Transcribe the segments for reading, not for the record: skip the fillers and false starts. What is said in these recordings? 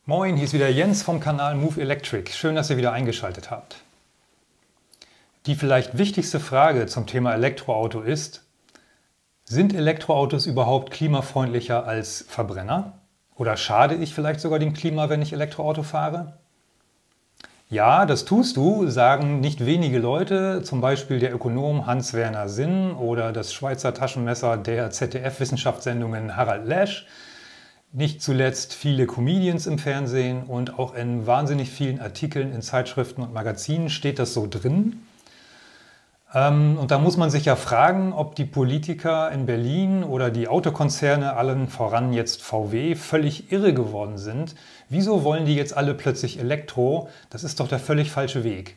Moin, hier ist wieder Jens vom Kanal Move Electric. Schön, dass ihr wieder eingeschaltet habt. Die vielleicht wichtigste Frage zum Thema Elektroauto ist: Sind Elektroautos überhaupt klimafreundlicher als Verbrenner? Oder schade ich vielleicht sogar dem Klima, wenn ich Elektroauto fahre? Ja, das tust du, sagen nicht wenige Leute, zum Beispiel der Ökonom Hans-Werner Sinn oder das Schweizer Taschenmesser der ZDF-Wissenschaftssendungen Harald Lesch. Nicht zuletzt viele Comedians im Fernsehen und auch in wahnsinnig vielen Artikeln in Zeitschriften und Magazinen steht das so drin. Und da muss man sich ja fragen, ob die Politiker in Berlin oder die Autokonzerne, allen voran jetzt VW, völlig irre geworden sind. Wieso wollen die jetzt alle plötzlich Elektro? Das ist doch der völlig falsche Weg.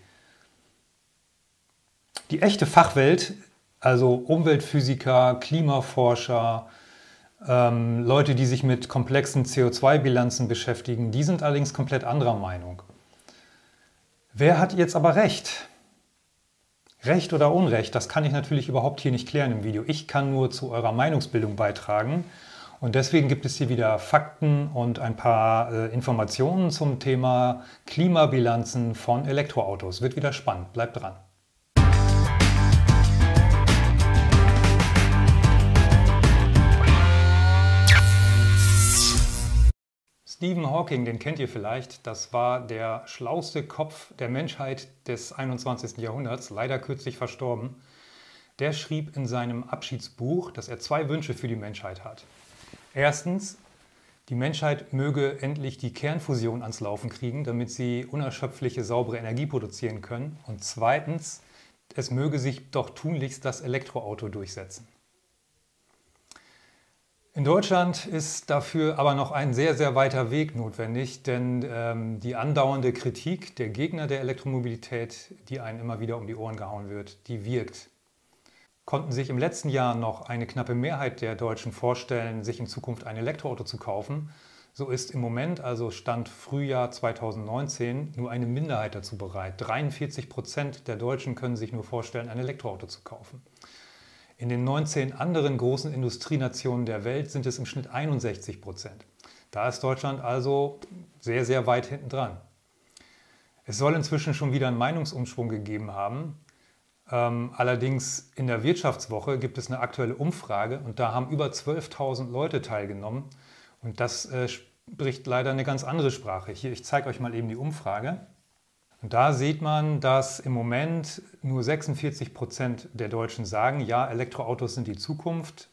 Die echte Fachwelt, also Umweltphysiker, Klimaforscher, Leute, die sich mit komplexen CO2-Bilanzen beschäftigen, die sind allerdings komplett anderer Meinung. Wer hat jetzt aber recht? Recht oder Unrecht, das kann ich natürlich überhaupt hier nicht klären im Video. Ich kann nur zu eurer Meinungsbildung beitragen. Und deswegen gibt es hier wieder Fakten und ein paar Informationen zum Thema Klimabilanzen von Elektroautos. Wird wieder spannend, bleibt dran. Stephen Hawking, den kennt ihr vielleicht, das war der schlauste Kopf der Menschheit des 21. Jahrhunderts, leider kürzlich verstorben. Der schrieb in seinem Abschiedsbuch, dass er zwei Wünsche für die Menschheit hat. Erstens, die Menschheit möge endlich die Kernfusion ans Laufen kriegen, damit sie unerschöpfliche, saubere Energie produzieren können. Und zweitens, es möge sich doch tunlichst das Elektroauto durchsetzen. In Deutschland ist dafür aber noch ein sehr, sehr weiter Weg notwendig, denn die andauernde Kritik der Gegner der Elektromobilität, die einem immer wieder um die Ohren gehauen wird, die wirkt. Konnten sich im letzten Jahr noch eine knappe Mehrheit der Deutschen vorstellen, sich in Zukunft ein Elektroauto zu kaufen, so ist im Moment, also Stand Frühjahr 2019, nur eine Minderheit dazu bereit. 43% der Deutschen können sich nur vorstellen, ein Elektroauto zu kaufen. In den 19 anderen großen Industrienationen der Welt sind es im Schnitt 61%. Da ist Deutschland also sehr, sehr weit hinten dran. Es soll inzwischen schon wieder einen Meinungsumschwung gegeben haben. Allerdings in der Wirtschaftswoche gibt es eine aktuelle Umfrage und da haben über 12.000 Leute teilgenommen. Und das spricht leider eine ganz andere Sprache. Hier, ich zeige euch mal eben die Umfrage. Und da sieht man, dass im Moment nur 46% der Deutschen sagen, ja, Elektroautos sind die Zukunft.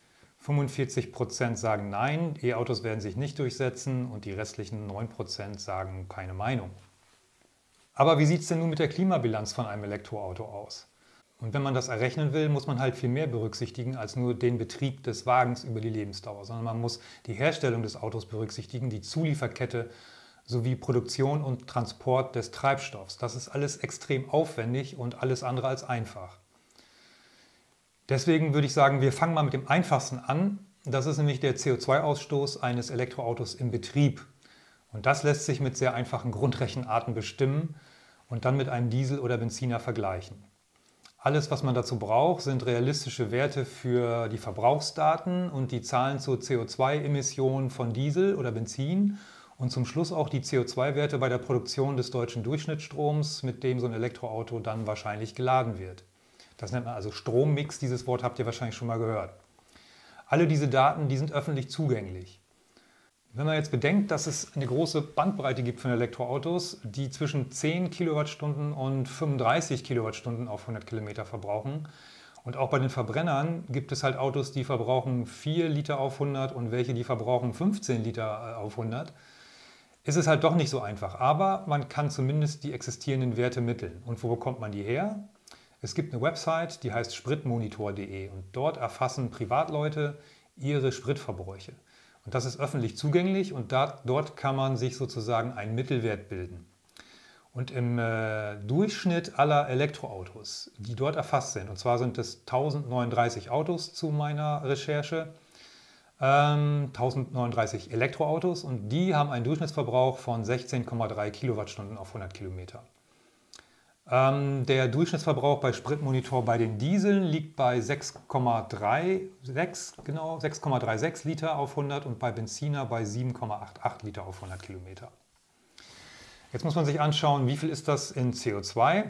45% sagen nein, E-Autos werden sich nicht durchsetzen und die restlichen 9% sagen keine Meinung. Aber wie sieht es denn nun mit der Klimabilanz von einem Elektroauto aus? Und wenn man das errechnen will, muss man halt viel mehr berücksichtigen als nur den Betrieb des Wagens über die Lebensdauer, sondern man muss die Herstellung des Autos berücksichtigen, die Zulieferkette, sowie Produktion und Transport des Treibstoffs. Das ist alles extrem aufwendig und alles andere als einfach. Deswegen würde ich sagen, wir fangen mal mit dem Einfachsten an. Das ist nämlich der CO2-Ausstoß eines Elektroautos im Betrieb. Und das lässt sich mit sehr einfachen Grundrechenarten bestimmen und dann mit einem Diesel oder Benziner vergleichen. Alles, was man dazu braucht, sind realistische Werte für die Verbrauchsdaten und die Zahlen zur CO2-Emission von Diesel oder Benzin. Und zum Schluss auch die CO2-Werte bei der Produktion des deutschen Durchschnittsstroms, mit dem so ein Elektroauto dann wahrscheinlich geladen wird. Das nennt man also Strommix, dieses Wort habt ihr wahrscheinlich schon mal gehört. Alle diese Daten, die sind öffentlich zugänglich. Wenn man jetzt bedenkt, dass es eine große Bandbreite gibt von Elektroautos, die zwischen 10 Kilowattstunden und 35 Kilowattstunden auf 100 Kilometer verbrauchen, und auch bei den Verbrennern gibt es halt Autos, die verbrauchen 4 Liter auf 100 und welche, die verbrauchen 15 Liter auf 100, ist es halt doch nicht so einfach, aber man kann zumindest die existierenden Werte mitteln. Und wo bekommt man die her? Es gibt eine Website, die heißt spritmonitor.de und dort erfassen Privatleute ihre Spritverbräuche. Und das ist öffentlich zugänglich und dort kann man sich sozusagen einen Mittelwert bilden. Und im Durchschnitt aller Elektroautos, die dort erfasst sind, und zwar sind es 1039 Autos zu meiner Recherche, 1039 Elektroautos und die haben einen Durchschnittsverbrauch von 16,3 Kilowattstunden auf 100 Kilometer. Der Durchschnittsverbrauch bei Spritmonitor bei den Dieseln liegt bei 6,36 Liter auf 100 und bei Benziner bei 7,88 Liter auf 100 Kilometer. Jetzt muss man sich anschauen, wie viel ist das in CO2?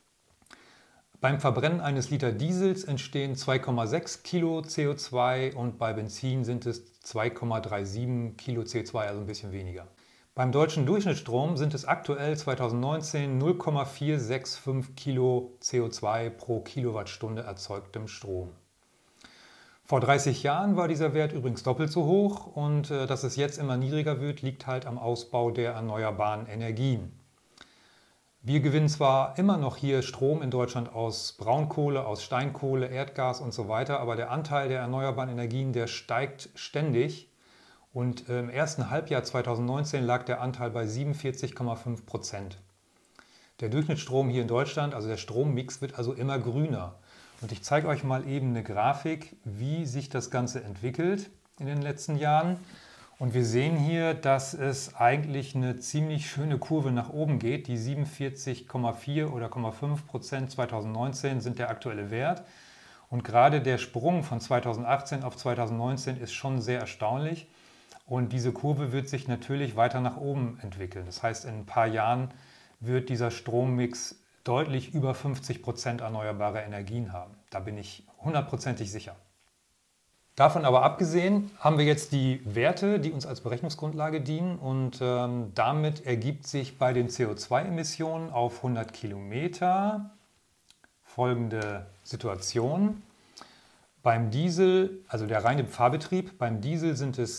Beim Verbrennen eines Liter Diesels entstehen 2,6 Kilo CO2 und bei Benzin sind es 2,37 Kilo CO2, also ein bisschen weniger. Beim deutschen Durchschnittsstrom sind es aktuell 2019 0,465 Kilo CO2 pro Kilowattstunde erzeugtem Strom. Vor 30 Jahren war dieser Wert übrigens doppelt so hoch und dass es jetzt immer niedriger wird, liegt halt am Ausbau der erneuerbaren Energien. Wir gewinnen zwar immer noch hier Strom in Deutschland aus Braunkohle, aus Steinkohle, Erdgas und so weiter, aber der Anteil der erneuerbaren Energien, der steigt ständig. Und im ersten Halbjahr 2019 lag der Anteil bei 47,5%. Der Durchschnittsstrom hier in Deutschland, also der Strommix, wird also immer grüner. Und ich zeige euch mal eben eine Grafik, wie sich das Ganze entwickelt in den letzten Jahren. Und wir sehen hier, dass es eigentlich eine ziemlich schöne Kurve nach oben geht. Die 47,4 oder 0,5% 2019 sind der aktuelle Wert. Und gerade der Sprung von 2018 auf 2019 ist schon sehr erstaunlich. Und diese Kurve wird sich natürlich weiter nach oben entwickeln. Das heißt, in ein paar Jahren wird dieser Strommix deutlich über 50% erneuerbare Energien haben. Da bin ich hundertprozentig sicher. Davon aber abgesehen haben wir jetzt die Werte, die uns als Berechnungsgrundlage dienen und damit ergibt sich bei den CO2-Emissionen auf 100 Kilometer folgende Situation. Beim Diesel, also der reine Fahrbetrieb, beim Diesel sind es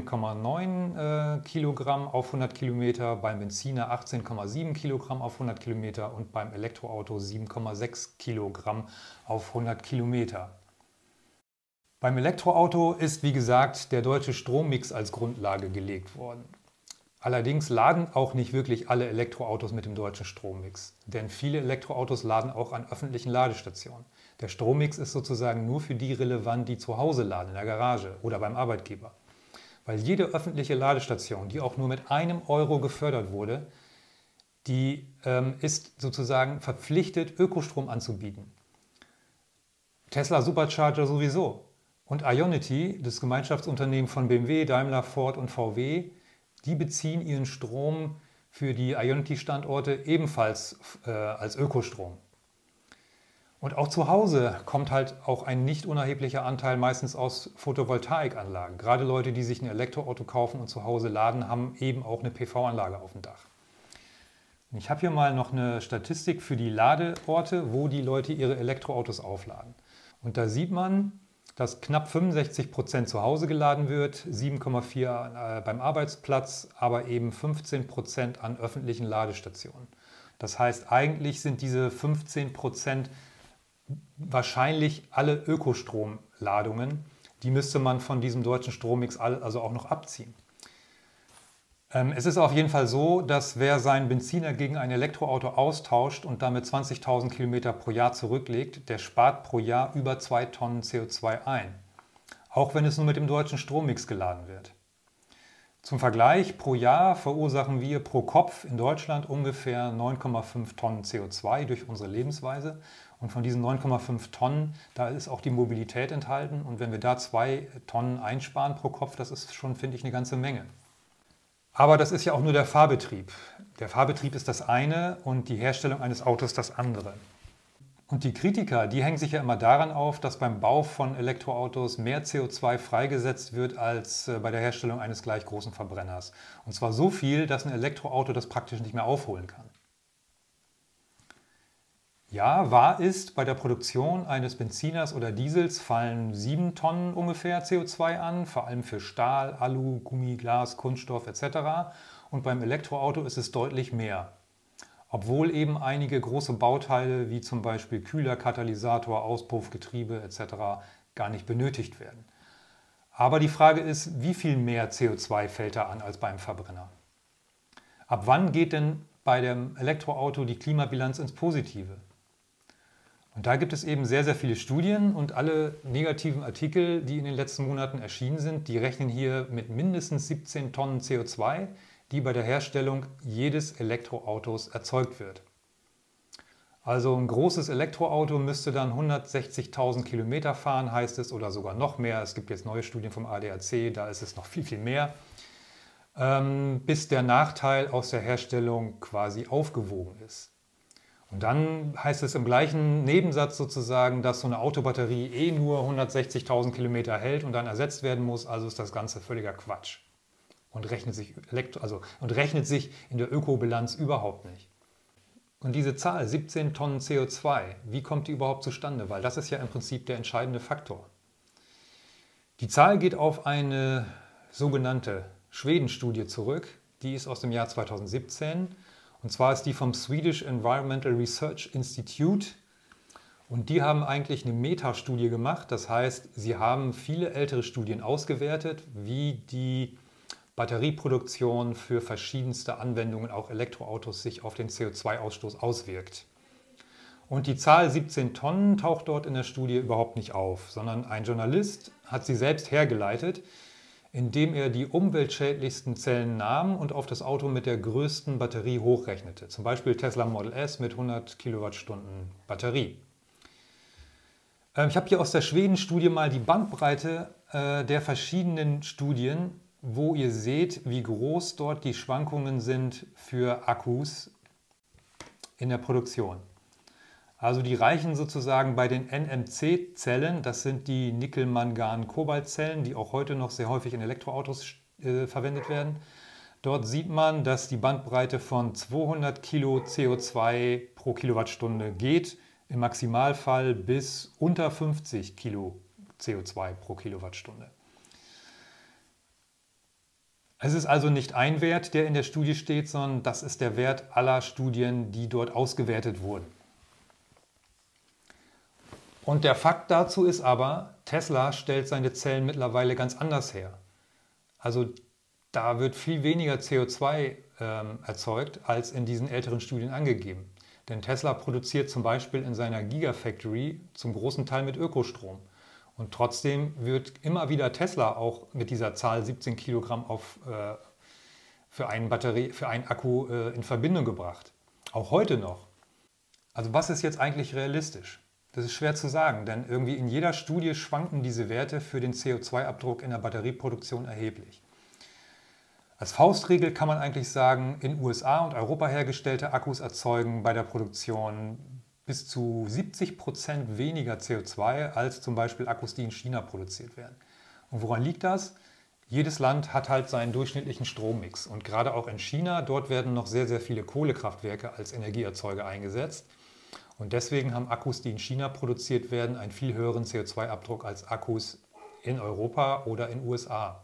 16,9 Kilogramm auf 100 Kilometer, beim Benziner 18,7 Kilogramm auf 100 Kilometer und beim Elektroauto 7,6 Kilogramm auf 100 Kilometer. Beim Elektroauto ist, wie gesagt, der deutsche Strommix als Grundlage gelegt worden. Allerdings laden auch nicht wirklich alle Elektroautos mit dem deutschen Strommix, denn viele Elektroautos laden auch an öffentlichen Ladestationen. Der Strommix ist sozusagen nur für die relevant, die zu Hause laden, in der Garage oder beim Arbeitgeber. Weil jede öffentliche Ladestation, die auch nur mit einem Euro gefördert wurde, die ist sozusagen verpflichtet, Ökostrom anzubieten. Tesla Supercharger sowieso. Und Ionity, das Gemeinschaftsunternehmen von BMW, Daimler, Ford und VW, die beziehen ihren Strom für die Ionity-Standorte ebenfalls als Ökostrom. Und auch zu Hause kommt halt auch ein nicht unerheblicher Anteil meistens aus Photovoltaikanlagen. Gerade Leute, die sich ein Elektroauto kaufen und zu Hause laden, haben eben auch eine PV-Anlage auf dem Dach. Ich habe hier mal noch eine Statistik für die Ladeorte, wo die Leute ihre Elektroautos aufladen. Und da sieht man, dass knapp 65% zu Hause geladen wird, 7,4% beim Arbeitsplatz, aber eben 15% an öffentlichen Ladestationen. Das heißt, eigentlich sind diese 15% wahrscheinlich alle Ökostromladungen. Die müsste man von diesem deutschen Strommix also auch noch abziehen. Es ist auf jeden Fall so, dass wer seinen Benziner gegen ein Elektroauto austauscht und damit 20.000 Kilometer pro Jahr zurücklegt, der spart pro Jahr über 2 Tonnen CO2 ein. Auch wenn es nur mit dem deutschen Strommix geladen wird. Zum Vergleich, pro Jahr verursachen wir pro Kopf in Deutschland ungefähr 9,5 Tonnen CO2 durch unsere Lebensweise. Und von diesen 9,5 Tonnen, da ist auch die Mobilität enthalten. Und wenn wir da 2 Tonnen einsparen pro Kopf, das ist schon, finde ich, eine ganze Menge. Aber das ist ja auch nur der Fahrbetrieb. Der Fahrbetrieb ist das eine und die Herstellung eines Autos das andere. Und die Kritiker, die hängen sich ja immer daran auf, dass beim Bau von Elektroautos mehr CO2 freigesetzt wird als bei der Herstellung eines gleich großen Verbrenners. Und zwar so viel, dass ein Elektroauto das praktisch nicht mehr aufholen kann. Ja, wahr ist, bei der Produktion eines Benziners oder Diesels fallen 7 Tonnen ungefähr CO2 an, vor allem für Stahl, Alu, Gummi, Glas, Kunststoff etc. Und beim Elektroauto ist es deutlich mehr. Obwohl eben einige große Bauteile wie zum Beispiel Kühler, Katalysator, Auspuff, Getriebe etc. gar nicht benötigt werden. Aber die Frage ist, wie viel mehr CO2 fällt da an als beim Verbrenner? Ab wann geht denn bei dem Elektroauto die Klimabilanz ins Positive? Und da gibt es eben sehr, sehr viele Studien und alle negativen Artikel, die in den letzten Monaten erschienen sind, die rechnen hier mit mindestens 17 Tonnen CO2, die bei der Herstellung jedes Elektroautos erzeugt wird. Also ein großes Elektroauto müsste dann 160.000 Kilometer fahren, heißt es, oder sogar noch mehr. Es gibt jetzt neue Studien vom ADAC, da ist es noch viel, viel mehr. bis der Nachteil aus der Herstellung quasi aufgewogen ist. Und dann heißt es im gleichen Nebensatz sozusagen, dass so eine Autobatterie eh nur 160.000 Kilometer hält und dann ersetzt werden muss, also ist das Ganze völliger Quatsch und rechnet sich, in der Ökobilanz überhaupt nicht. Und diese Zahl, 17 Tonnen CO2, wie kommt die überhaupt zustande? Weil das ist ja im Prinzip der entscheidende Faktor. Die Zahl geht auf eine sogenannte Schweden-Studie zurück, die ist aus dem Jahr 2017. Und zwar ist die vom Swedish Environmental Research Institute und die haben eigentlich eine Metastudie gemacht. Das heißt, sie haben viele ältere Studien ausgewertet, wie die Batterieproduktion für verschiedenste Anwendungen, auch Elektroautos, sich auf den CO2-Ausstoß auswirkt. Und die Zahl 17 Tonnen taucht dort in der Studie überhaupt nicht auf, sondern ein Journalist hat sie selbst hergeleitet, indem er die umweltschädlichsten Zellen nahm und auf das Auto mit der größten Batterie hochrechnete. Zum Beispiel Tesla Model S mit 100 Kilowattstunden Batterie. Ich habe hier aus der Schweden-Studie mal die Bandbreite der verschiedenen Studien, wo ihr seht, wie groß dort die Schwankungen sind für Akkus in der Produktion. Also die reichen sozusagen bei den NMC-Zellen, das sind die Nickel-Mangan-Kobalt-Zellen, die auch heute noch sehr häufig in Elektroautos verwendet werden. Dort sieht man, dass die Bandbreite von 200 Kilo CO2 pro Kilowattstunde geht, im Maximalfall bis unter 50 Kilo CO2 pro Kilowattstunde. Es ist also nicht ein Wert, der in der Studie steht, sondern das ist der Wert aller Studien, die dort ausgewertet wurden. Und der Fakt dazu ist aber, Tesla stellt seine Zellen mittlerweile ganz anders her. Also da wird viel weniger CO2 erzeugt, als in diesen älteren Studien angegeben. Denn Tesla produziert zum Beispiel in seiner Gigafactory zum großen Teil mit Ökostrom. Und trotzdem wird immer wieder Tesla auch mit dieser Zahl 17 Kilogramm für einen Akku in Verbindung gebracht. Auch heute noch. Also was ist jetzt eigentlich realistisch? Das ist schwer zu sagen, denn irgendwie in jeder Studie schwanken diese Werte für den CO2-Abdruck in der Batterieproduktion erheblich. Als Faustregel kann man eigentlich sagen, in USA und Europa hergestellte Akkus erzeugen bei der Produktion bis zu 70% weniger CO2 als zum Beispiel Akkus, die in China produziert werden. Und woran liegt das? Jedes Land hat halt seinen durchschnittlichen Strommix. Und gerade auch in China, dort werden noch sehr, sehr viele Kohlekraftwerke als Energieerzeuger eingesetzt. Und deswegen haben Akkus, die in China produziert werden, einen viel höheren CO2-Abdruck als Akkus in Europa oder in den USA.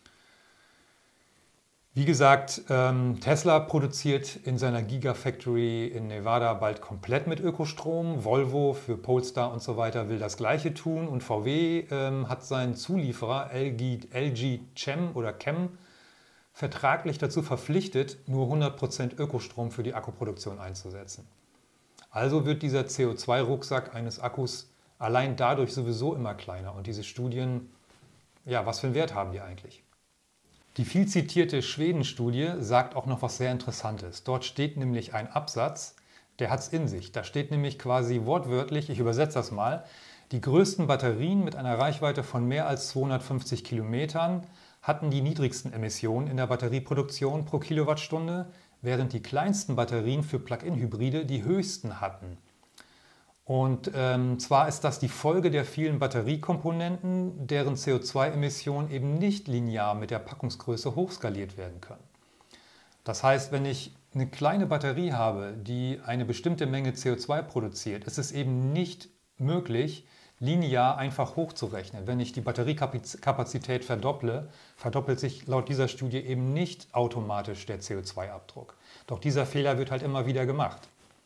Wie gesagt, Tesla produziert in seiner Gigafactory in Nevada bald komplett mit Ökostrom. Volvo für Polestar und so weiter will das Gleiche tun. Und VW hat seinen Zulieferer LG Chem oder Chem vertraglich dazu verpflichtet, nur 100% Ökostrom für die Akkuproduktion einzusetzen. Also wird dieser CO2-Rucksack eines Akkus allein dadurch sowieso immer kleiner. Und diese Studien, ja, was für einen Wert haben die eigentlich? Die viel zitierte Schweden-Studie sagt auch noch was sehr Interessantes. Dort steht nämlich ein Absatz, der hat es in sich. Da steht nämlich quasi wortwörtlich, ich übersetze das mal, die größten Batterien mit einer Reichweite von mehr als 250 Kilometern hatten die niedrigsten Emissionen in der Batterieproduktion pro Kilowattstunde, während die kleinsten Batterien für Plug-in-Hybride die höchsten hatten. Und zwar ist das die Folge der vielen Batteriekomponenten, deren CO2-Emissionen eben nicht linear mit der Packungsgröße hochskaliert werden können. Das heißt, wenn ich eine kleine Batterie habe, die eine bestimmte Menge CO2 produziert, ist es eben nicht möglich, linear einfach hochzurechnen. Wenn ich die Batteriekapazität verdopple, verdoppelt sich laut dieser Studie eben nicht automatisch der CO2-Abdruck. Doch dieser Fehler wird halt immer wieder gemacht.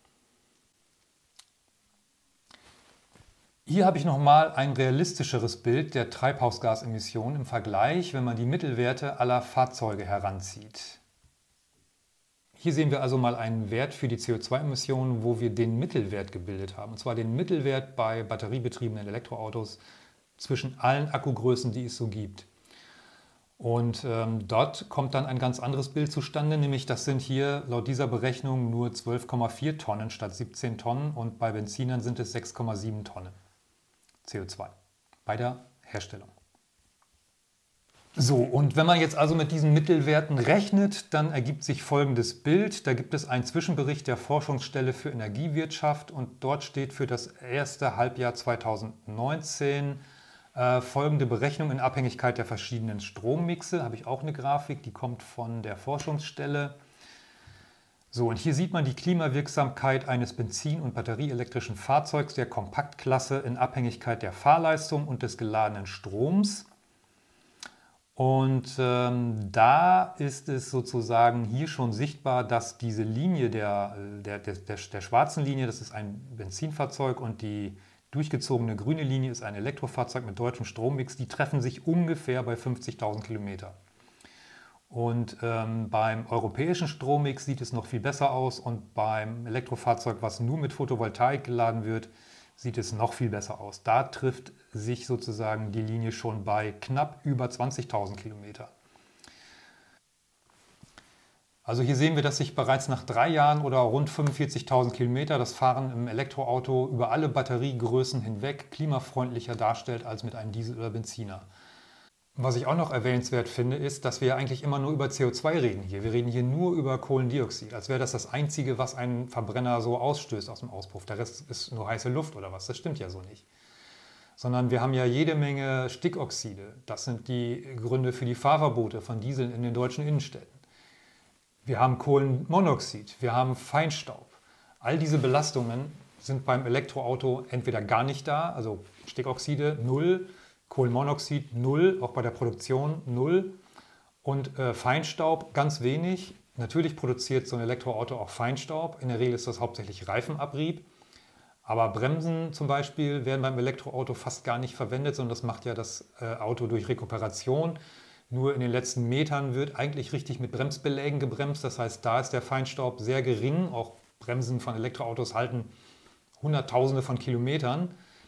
Hier habe ich nochmal ein realistischeres Bild der Treibhausgasemissionen im Vergleich, wenn man die Mittelwerte aller Fahrzeuge heranzieht. Hier sehen wir also mal einen Wert für die CO2-Emissionen, wo wir den Mittelwert gebildet haben. Und zwar den Mittelwert bei batteriebetriebenen Elektroautos zwischen allen Akkugrößen, die es so gibt. Und dort kommt dann ein ganz anderes Bild zustande, nämlich das sind hier laut dieser Berechnung nur 12,4 Tonnen statt 17 Tonnen und bei Benzinern sind es 6,7 Tonnen CO2 bei der Herstellung. So, und wenn man jetzt also mit diesen Mittelwerten rechnet, dann ergibt sich folgendes Bild. Da gibt es einen Zwischenbericht der Forschungsstelle für Energiewirtschaft und dort steht für das erste Halbjahr 2019 folgende Berechnung in Abhängigkeit der verschiedenen Strommixe. Habe ich auch eine Grafik, die kommt von der Forschungsstelle. So, und hier sieht man die Klimawirksamkeit eines benzin- und batterieelektrischen Fahrzeugs der Kompaktklasse in Abhängigkeit der Fahrleistung und des geladenen Stroms. Und da ist es sozusagen hier schon sichtbar, dass diese Linie der schwarzen Linie, das ist ein Benzinfahrzeug, und die durchgezogene grüne Linie ist ein Elektrofahrzeug mit deutschem Strommix, die treffen sich ungefähr bei 50.000 Kilometer. Und beim europäischen Strommix sieht es noch viel besser aus und beim Elektrofahrzeug, was nur mit Photovoltaik geladen wird, sieht es noch viel besser aus. Da trifft sich sozusagen die Linie schon bei knapp über 20.000 Kilometer. Also hier sehen wir, dass sich bereits nach 3 Jahren oder rund 45.000 Kilometer das Fahren im Elektroauto über alle Batteriegrößen hinweg klimafreundlicher darstellt als mit einem Diesel oder Benziner. Was ich auch noch erwähnenswert finde, ist, dass wir ja eigentlich immer nur über CO2 reden hier. Wir reden hier nur über Kohlendioxid, als wäre das das Einzige, was ein Verbrenner so ausstößt aus dem Auspuff. Der Rest ist nur heiße Luft oder was. Das stimmt ja so nicht. Sondern wir haben ja jede Menge Stickoxide. Das sind die Gründe für die Fahrverbote von Dieseln in den deutschen Innenstädten. Wir haben Kohlenmonoxid, wir haben Feinstaub. All diese Belastungen sind beim Elektroauto entweder gar nicht da, also Stickoxide 0, Kohlenmonoxid 0, auch bei der Produktion 0 und Feinstaub ganz wenig. Natürlich produziert so ein Elektroauto auch Feinstaub. In der Regel ist das hauptsächlich Reifenabrieb. Aber Bremsen zum Beispiel werden beim Elektroauto fast gar nicht verwendet, sondern das macht ja das Auto durch Rekuperation. Nur in den letzten Metern wird eigentlich richtig mit Bremsbelägen gebremst. Das heißt, da ist der Feinstaub sehr gering. Auch Bremsen von Elektroautos halten Hunderttausende von Kilometern.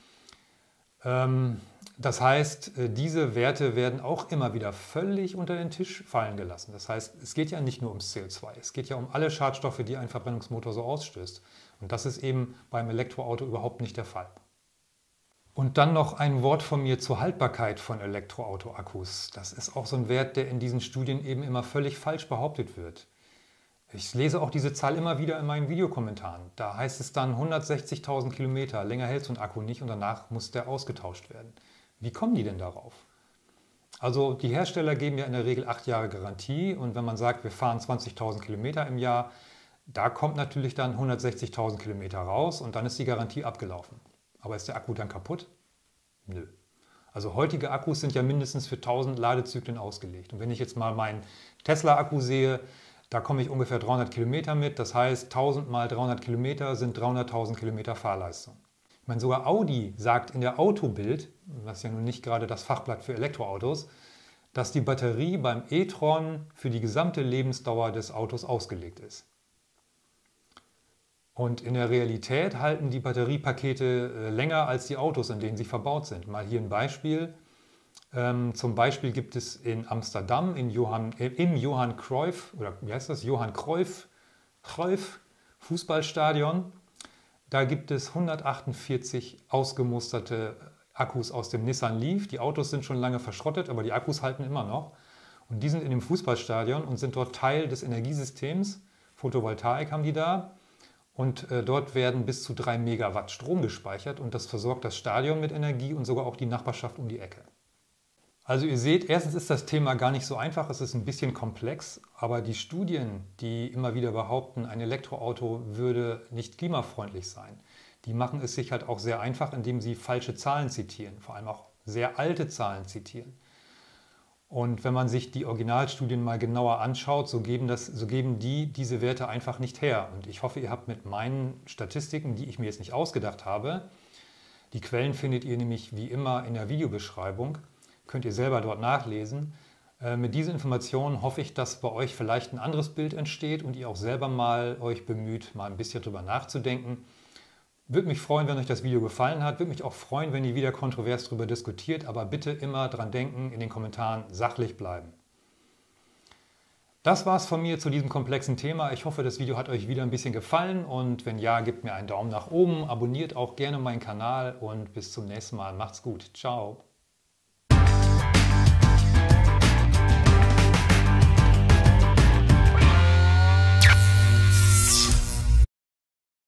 Das heißt, diese Werte werden auch immer wieder völlig unter den Tisch fallen gelassen. Das heißt, es geht ja nicht nur ums CO2, es geht ja um alle Schadstoffe, die ein Verbrennungsmotor so ausstößt. Und das ist eben beim Elektroauto überhaupt nicht der Fall. Und dann noch ein Wort von mir zur Haltbarkeit von Elektroauto-Akkus. Das ist auch so ein Wert, der in diesen Studien eben immer völlig falsch behauptet wird. Ich lese auch diese Zahl immer wieder in meinen Videokommentaren. Da heißt es dann 160.000 Kilometer, länger hält so ein Akku nicht und danach muss der ausgetauscht werden. Wie kommen die denn darauf? Also die Hersteller geben ja in der Regel 8 Jahre Garantie und wenn man sagt, wir fahren 20.000 Kilometer im Jahr, da kommt natürlich dann 160.000 Kilometer raus und dann ist die Garantie abgelaufen. Aber ist der Akku dann kaputt? Nö. Also heutige Akkus sind ja mindestens für 1000 Ladezyklen ausgelegt. Und wenn ich jetzt mal meinen Tesla-Akku sehe, da komme ich ungefähr 300 Kilometer mit. Das heißt, 1000 mal 300 Kilometer sind 300.000 Kilometer Fahrleistung. Ich meine, sogar Audi sagt in der Autobild, das ist ja nun nicht gerade das Fachblatt für Elektroautos, dass die Batterie beim e-tron für die gesamte Lebensdauer des Autos ausgelegt ist. Und in der Realität halten die Batteriepakete länger als die Autos, in denen sie verbaut sind. Mal hier ein Beispiel. Zum Beispiel gibt es in Amsterdam im Johan Cruyff, oder wie heißt das? Johan Cruyff Fußballstadion. Da gibt es 148 ausgemusterte Akkus aus dem Nissan Leaf. Die Autos sind schon lange verschrottet, aber die Akkus halten immer noch. Und die sind in dem Fußballstadion und sind dort Teil des Energiesystems. Photovoltaik haben die da. Und dort werden bis zu 3 Megawatt Strom gespeichert und das versorgt das Stadion mit Energie und sogar auch die Nachbarschaft um die Ecke. Also ihr seht, erstens ist das Thema gar nicht so einfach, es ist ein bisschen komplex, aber die Studien, die immer wieder behaupten, ein Elektroauto würde nicht klimafreundlich sein, die machen es sich halt auch sehr einfach, indem sie falsche Zahlen zitieren, vor allem auch sehr alte Zahlen zitieren. Und wenn man sich die Originalstudien mal genauer anschaut, so geben die diese Werte einfach nicht her. Und ich hoffe, ihr habt mit meinen Statistiken, die ich mir jetzt nicht ausgedacht habe, die Quellen findet ihr nämlich wie immer in der Videobeschreibung, könnt ihr selber dort nachlesen. Mit diesen Informationen hoffe ich, dass bei euch vielleicht ein anderes Bild entsteht und ihr auch selber mal euch bemüht, mal ein bisschen drüber nachzudenken. Würde mich freuen, wenn euch das Video gefallen hat. Würde mich auch freuen, wenn ihr wieder kontrovers darüber diskutiert. Aber bitte immer dran denken, in den Kommentaren sachlich bleiben. Das war's von mir zu diesem komplexen Thema. Ich hoffe, das Video hat euch wieder ein bisschen gefallen. Und wenn ja, gebt mir einen Daumen nach oben. Abonniert auch gerne meinen Kanal und bis zum nächsten Mal. Macht's gut. Ciao.